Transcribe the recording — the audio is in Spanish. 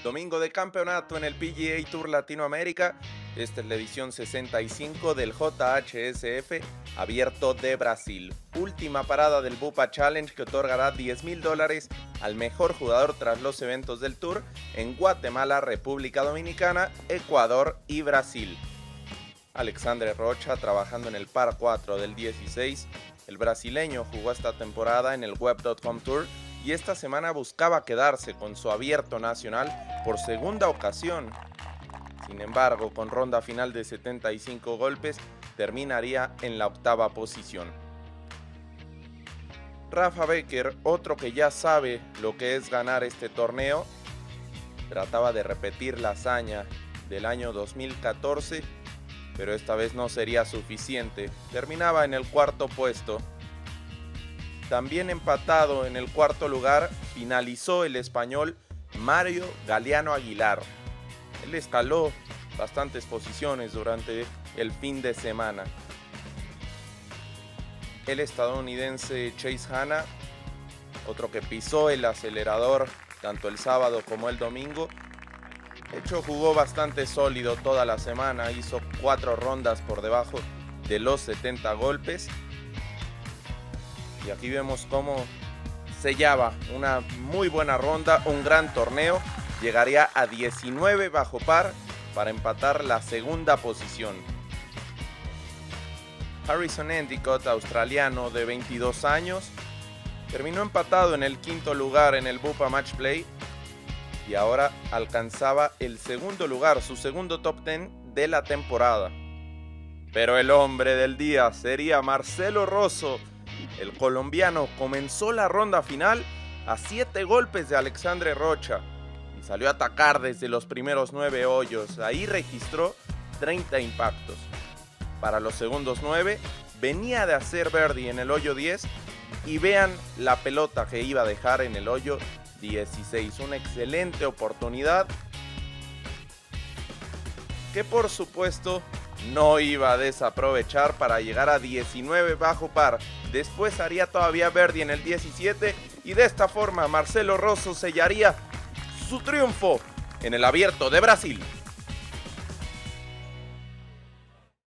Domingo de campeonato en el PGA Tour Latinoamérica. Esta es la edición 65 del JHSF Abierto de Brasil. Última parada del Bupa Challenge que otorgará $10,000 al mejor jugador tras los eventos del Tour en Guatemala, República Dominicana, Ecuador y Brasil. Alexandre Rocha trabajando en el par 4 del 16. El brasileño jugó esta temporada en el Web.com Tour y esta semana buscaba quedarse con su abierto nacional por segunda ocasión. Sin embargo, con ronda final de 75 golpes, terminaría en la octava posición. Rafa Becker, otro que ya sabe lo que es ganar este torneo, trataba de repetir la hazaña del año 2014, pero esta vez no sería suficiente. Terminaba en el cuarto puesto. También empatado en el cuarto lugar, finalizó el español Mario Galeano Aguilar. Él escaló bastantes posiciones durante el fin de semana. El estadounidense Chase Hanna, otro que pisó el acelerador tanto el sábado como el domingo. De hecho, jugó bastante sólido toda la semana, hizo 4 rondas por debajo de los 70 golpes. Y aquí vemos cómo sellaba una muy buena ronda, un gran torneo. Llegaría a 19 bajo par para empatar la segunda posición. Harrison Endicott, australiano de 22 años, terminó empatado en el quinto lugar en el Bupa Match Play y ahora alcanzaba el segundo lugar, su segundo top 10 de la temporada. Pero el hombre del día sería Marcelo Rosso. El colombiano comenzó la ronda final a 7 golpes de Alexandre Rocha y salió a atacar desde los primeros 9 hoyos. Ahí registró 30 impactos. Para los segundos 9 venía de hacer birdie en el hoyo 10 y vean la pelota que iba a dejar en el hoyo 16. Una excelente oportunidad que por supuesto no iba a desaprovechar para llegar a 19 bajo par. Después haría todavía birdie en el 17 y de esta forma Marcelo Rosso sellaría su triunfo en el Abierto de Brasil.